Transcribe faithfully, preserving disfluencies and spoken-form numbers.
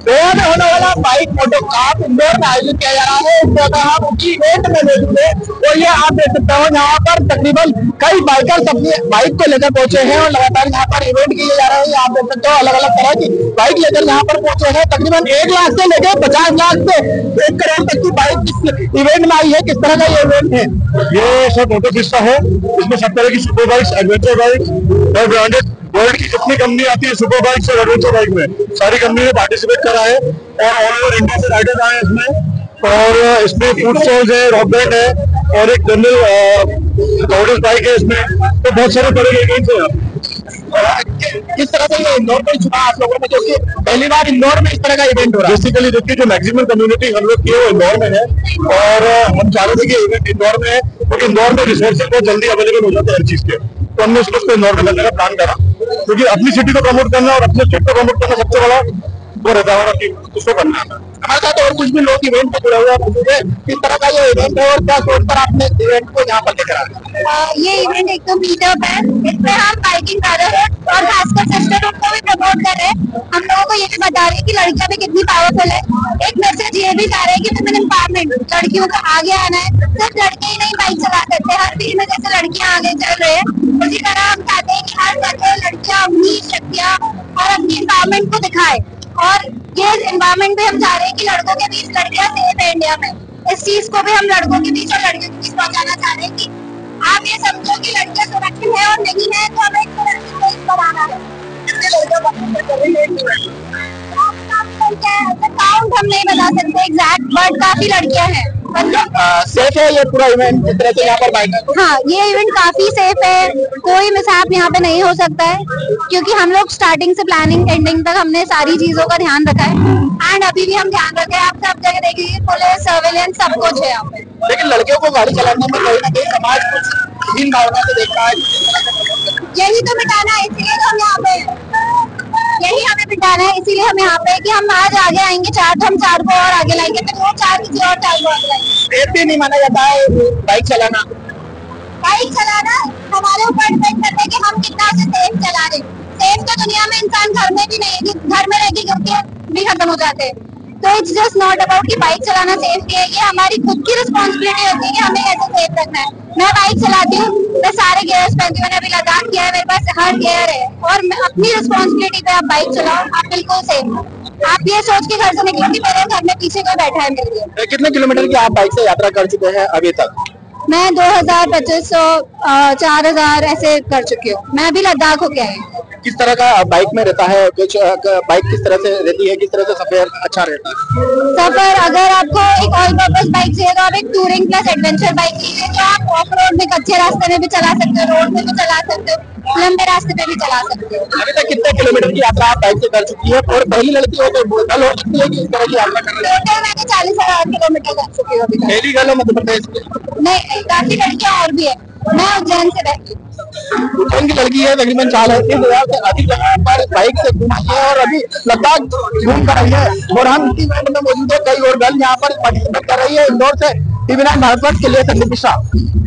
गोवा में होने वाला बाइक मोटो कप इंदौर में आयोजित किया जा रहा है। इस जगह हम उनकी इवेंट में मौजूद है और ये आप देख सकते हो यहाँ पर तकरीबन कई बाइकर्स अपनी बाइक को लेकर पहुंचे हैं और लगातार यहाँ पर इवेंट किए जा रहे हैं। आप देख सकते हो अलग अलग तरह की बाइक लेकर यहाँ पर पहुंचे हैं। तकरीबन एक लाख से लेकर पचास लाख से एक करोड़ तक की बाइक इस इवेंट में आई है। किस तरह का ये इवेंट है? ये सब मोटो फिस्टा है। इसमें सब तरह की सुपर बाइक्स, एडवेंचर बाइक्स और ब्रांडेड वर्ल्ड की जितनी कंपनी आती है सुपर बाइक्स और एडवेंचर बाइक में सारी कंपनी ने पार्टिसिपेट करा है और ऑल ओवर इंडिया से राइडर्स आए हैं इसमें। और इसमें फूड स्टॉल्स है, रॉक बैंड है और एक जनरल गाउडेंस बाइक है इसमें। तो बहुत सारे तरह के इवेंट्स हैं। किस तरह से ये इंदौर में चुना आप लोगों ने, जो कि पहली बार इंदौर में इस तरह का इवेंट हो रहा है? बेसिकली देखिए जो मैक्सिमम कम्युनिटी हम लोग की है वो इंदौर में है और हम चाह रहे थे कि इवेंट इंदौर में है क्योंकि इंदौर में रिसोर्सेज बहुत जल्दी अवेलेबल हो जाते हैं हर चीज के। तो हमने उसको इंदौर में करने का प्लान करा क्योंकि अपनी सिटी को प्रमोट करना और अपने स्टेट को प्रमोट करना सबसे बड़ा वो रहता है कि उसको करना है। हमारे साथ और कुछ भी लोग इवेंट में जुड़े हुए हैं। किस तरह का ये इवेंट है और क्या सोच कर आपने इवेंट को यहाँ पर लेकर आए? ये इवेंट एक तो मीटअप है, इसमें हम बाइकिंग कर रहे हैं और खासकर सिस्टरहुड को भी प्रमोट कर रहे हैं। हम लोगों को ये भी बता रहे हैं कि लड़कियां भी कितनी पावरफुल है। एक मैसेज ये भी जा रहे हैं कि वुमेन एम्पावरमेंट, लड़कियों को आगे आना है। सिर्फ लड़के ही नहीं बाइक चला सकते, हर फील्ड में जैसे लड़कियां आगे चल रहे हैं उसी तरह हम चाहते हैं कि हर जगह लड़कियां अपनी शक्तियां और अपनी एम्पावरमेंट को दिखाए। और ये एनवायरमेंट भी हम चाह रहे हैं कि लड़कों के बीच लड़कियां सेफ है इंडिया में। इस चीज को भी हम लड़कों के बीच और लड़कियों के बीच पहुंचाना चाह रहे हैं कि आप ये समझो कि लड़कियां सुरक्षित है और नहीं है, तो हमें एक सुरक्षित देश बनाना है। काउंट हम नहीं बता सकते एग्जैक्ट, बट काफी लड़कियां हैं। सेफ है ये पूरा इवेंट जिस तरह से यहाँ पर बाइक? हाँ, ये इवेंट काफी सेफ है, कोई मिसहैप यहाँ पे नहीं हो सकता है क्योंकि हम लोग स्टार्टिंग से प्लानिंग एंडिंग तक हमने सारी चीजों का ध्यान रखा है एंड अभी भी हम ध्यान रखे हैं। आप सब जगह देखिए पुलिस, सर्वेलेंस सब कुछ है यहाँ पे। लेकिन लड़कियों को गाड़ी चलाने में कहीं ना कहीं समाज कुछ हीन भावना से देख रहा है। यही तो मिटाना है, इसीलिए तो हम यहाँ पे, यही हमें मिटाना है, इसीलिए हम यहाँ पे कि हम आज आगे आएंगे चार, तो हम चार को और आगे लाएंगे, फिर वो चार किसी और चार को आगे लाएंगे। सेफ भी नहीं माना जाता है बाइक चलाना। बाइक चलाना हमारे ऊपर डिपेंड करता है कि हम कितना से सेफ चला रहे। सेफ तो दुनिया में इंसान घर में भी नहीं है, घर में रह के क्योंकि भी खत्म हो जाते हैं। तो इट्स जस्ट नॉट अबाउट कि बाइक चलाना सेफ नहीं है, ये हमारी खुद की रिस्पॉन्सिबिलिटी होती है कि हमें कैसे सेफ रखना है। मैं बाइक चलाती हूँ, मैं सारे गियर्स पहनती हूँ, मैंने अभी लद्दाख किया है, मेरे पास हर गियर है और मैं अपनी रिस्पॉन्सिबिलिटी पे आप बाइक चलाओ, आप बिल्कुल सेफ। आप ये सोच के घर से निकलो कि मेरे घर में पीछे कोई बैठा है मेरे लिए। कितने किलोमीटर की आप बाइक से यात्रा कर चुके हैं अभी तक? मैं दो हजार पच्चीस सौ चार हजार ऐसे कर चुकी हूँ। मैं अभी लद्दाख होके आई हूँ। किस तरह का बाइक में रहता है? कुछ बाइक किस तरह से रहती है, किस तरह से सफर अच्छा रहता है? सफर अगर आपको एक ऑल पर्पस बाइक चाहिए तो आप एक टूरिंग प्लस एडवेंचर बाइक लीजिए, जो आप ऑफ रोड में कच्चे रास्ते में भी चला सकते हो, रोड में भी चला सकते हो, लंबे रास्ते पे भी चला सकते हो। अभी तक कितने किलोमीटर की यात्रा आप बाइक से कर चुकी है और पहली लड़की हो तो बोल हो सकती है कि इस तरह की यात्रा कर रही है? टोटल मैंने चालीस हजार किलोमीटर कर चुकी हूँ अभी तक। पहली गल है मध्य प्रदेश नहीं, काफी लड़कियां और भी है। मैं उज्जैन से रहती हूँ। उज्जैन की लड़की है, तकरीबन चालीस हजार से अधिक जगह पर बाइक से घूमी है और अभी लद्दाख घूम कर रही है। और हम इसी इवेंट में मौजूद है, कई और गर्ल यहाँ पर पार्टिसिपेट कर रही है। इंदौर से टीवी नाइन भारत के लिए संदीप मिश्रा।